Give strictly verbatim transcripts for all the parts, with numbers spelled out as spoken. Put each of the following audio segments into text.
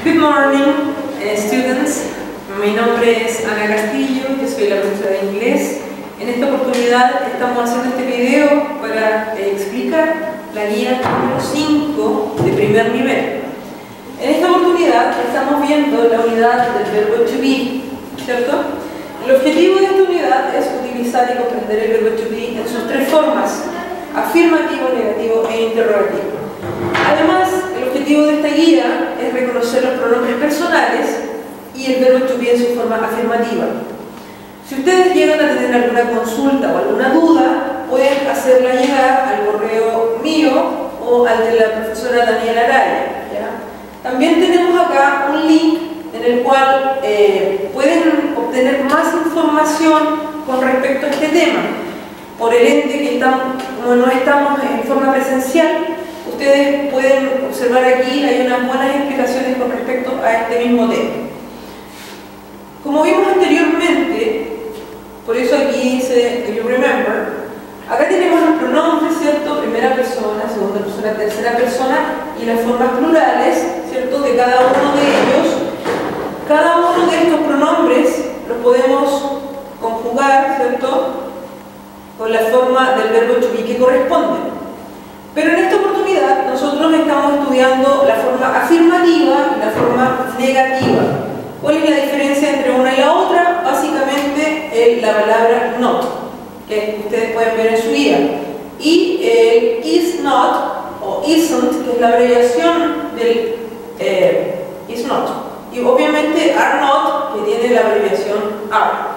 Good morning, uh, students. Mi nombre es Ana Castillo, yo soy la profesora de inglés. En esta oportunidad estamos haciendo este video para eh, explicar la guía número cinco de primer nivel. En esta oportunidad estamos viendo la unidad del verbo to be, ¿cierto? El objetivo de esta unidad es utilizar y comprender el verbo to be en sus tres formas: afirmativo, negativo e interrogativo. Además, el objetivo de esta guía es reconocer los pronombres personales y el verbo to be en su forma afirmativa. Si ustedes llegan a tener alguna consulta o alguna duda, pueden hacerla llegar al correo mío o al de la profesora Daniela Araya, ¿ya? También tenemos acá un link en el cual eh, pueden obtener más información con respecto a este tema. Por el ente que estamos, como no estamos en forma presencial, ustedes pueden observar aquí, hay unas buenas explicaciones con respecto a este mismo tema. Como vimos anteriormente, por eso aquí dice do you remember, acá tenemos los pronombres, ¿cierto? Primera persona, segunda persona, tercera persona y las formas plurales, ¿cierto? De cada uno de ellos. Cada uno de estos pronombres los podemos conjugar, ¿cierto?, con la forma del verbo to be que corresponde. Pero en esta oportunidad nosotros estamos estudiando la forma afirmativa y la forma negativa. ¿Cuál es la diferencia entre una y la otra? Básicamente eh, la palabra not, que ustedes pueden ver en su guía, y el is not o isn't, que es la abreviación del eh, is not, y obviamente are not, que tiene la abreviación aren't.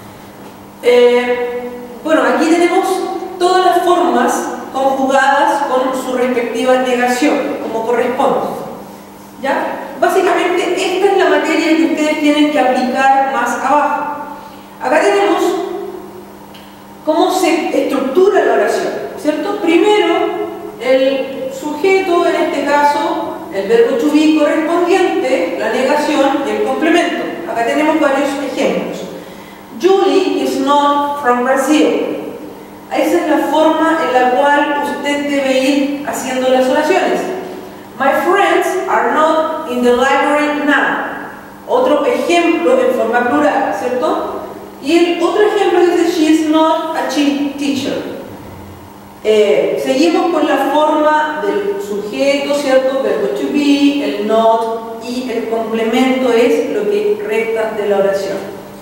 Eh, bueno, aquí tenemos todas las formas conjugadas con su respectiva negación, como corresponde, ¿ya? Básicamente esta es la materia que ustedes tienen que aplicar más abajo. Acá tenemos cómo se estructura la oración, ¿cierto? Primero, el sujeto, en este caso, el verbo to be correspondiente, la negación y el complemento. Acá tenemos varios ejemplos. Julie is not from Brazil. Esa es la forma en la cual usted debe ir haciendo las oraciones. My friends are not in the library now. Otro ejemplo en forma plural, ¿cierto? Y el otro ejemplo dice she is not a teacher. Eh, seguimos con la forma del sujeto, ¿cierto? Verbo to be, el not y el complemento es lo que resta de la oración.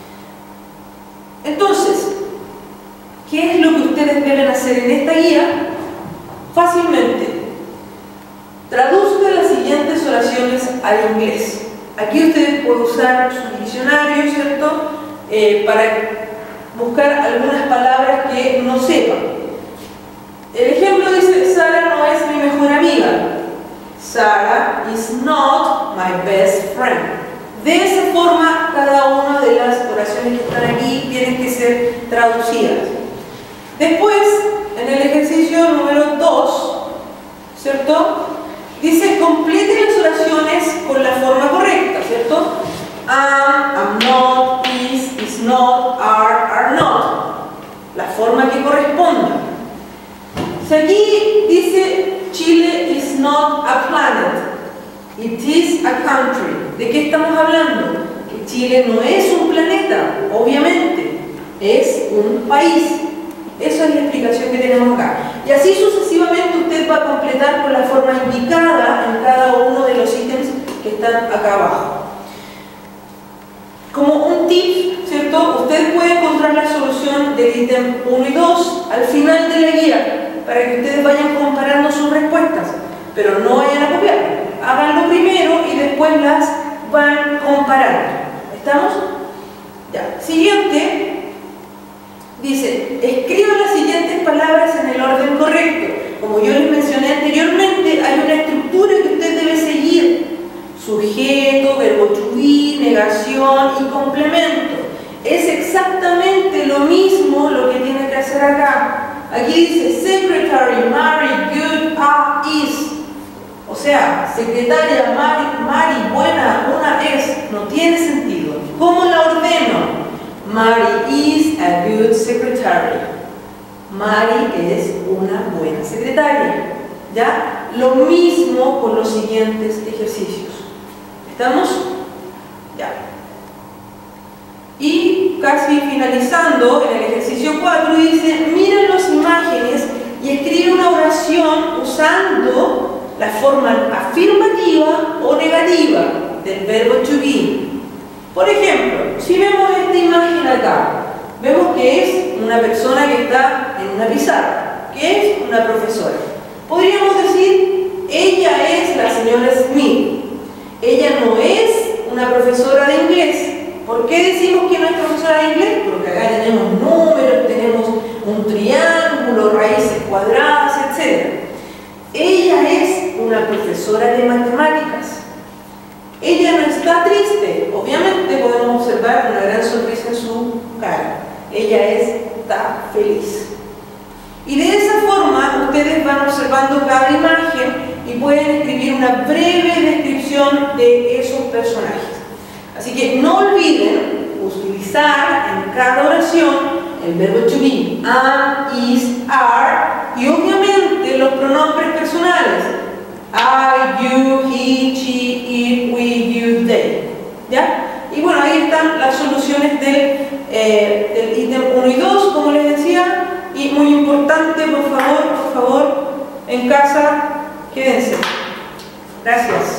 Entonces, ¿qué es lo que ustedes deben hacer en esta guía? Fácilmente, traduzcan las siguientes oraciones al inglés. Aquí ustedes pueden usar su diccionario, ¿cierto? Eh, para buscar algunas palabras que no sepan. El ejemplo dice, Sara no es mi mejor amiga. Sara is not my best friend. De esa forma, cada una de las oraciones que están aquí tienen que ser traducidas. Después, en el ejercicio número dos, ¿cierto?, dice, complete las oraciones con la forma correcta, ¿cierto? Am, am not, is, is not, are, are not. La forma que corresponda. Si aquí dice, Chile is not a planet, it is a country. ¿De qué estamos hablando? Que Chile no es un planeta, obviamente, es un país. Esa es la explicación que tenemos acá. Y así sucesivamente usted va a completar con la forma indicada en cada uno de los ítems que están acá abajo. Como un tip, ¿cierto? Usted puede encontrar la solución del ítem uno y dos al final de la guía para que ustedes vayan comparando sus respuestas, pero no vayan a copiar. Háganlo primero y después las van comparando. ¿Estamos? Ya. Siguiente. Dice, escriba las siguientes palabras en el orden correcto. Como yo les mencioné anteriormente, hay una estructura que usted debe seguir. Sujeto, verbo to be, negación y complemento. Es exactamente lo mismo lo que tiene que hacer acá. Aquí dice, secretary, Mary, good, a, is. O sea, secretaria, Mary, Mary, buena, una es. No tiene sentido. ¿Cómo la ordeno? Mary is a good secretary. Mary es una buena secretaria. ¿Ya? Lo mismo con los siguientes ejercicios. ¿Estamos? Ya. Y casi finalizando, en el ejercicio cuatro dice, miren las imágenes y escribe una oración usando la forma afirmativa o negativa del verbo to be. Por ejemplo, si vemos esta imagen acá, vemos que es una persona que está en una pizarra, que es una profesora. Podríamos decir, ella es la señora Smith. Ella no es una profesora de inglés. ¿Por qué decimos que no es profesora de inglés? Porque acá tenemos números, tenemos un triángulo, raíces cuadradas, etcétera. Ella es una profesora de matemáticas. Ella no está triste. Obviamente podemos observar una gran sonrisa en su cara. Ella está feliz. Y de esa forma ustedes van observando cada imagen y pueden escribir una breve descripción de esos personajes. Así que no olviden utilizar en cada oración el verbo to be, am, is, are, y obviamente los pronombres personales. I, you, he, she, it, we, you, they. ¿Ya? Y bueno, ahí están las soluciones del, eh, del ítem uno y dos, como les decía. Y muy importante, por favor, por favor, en casa, quédense. Gracias.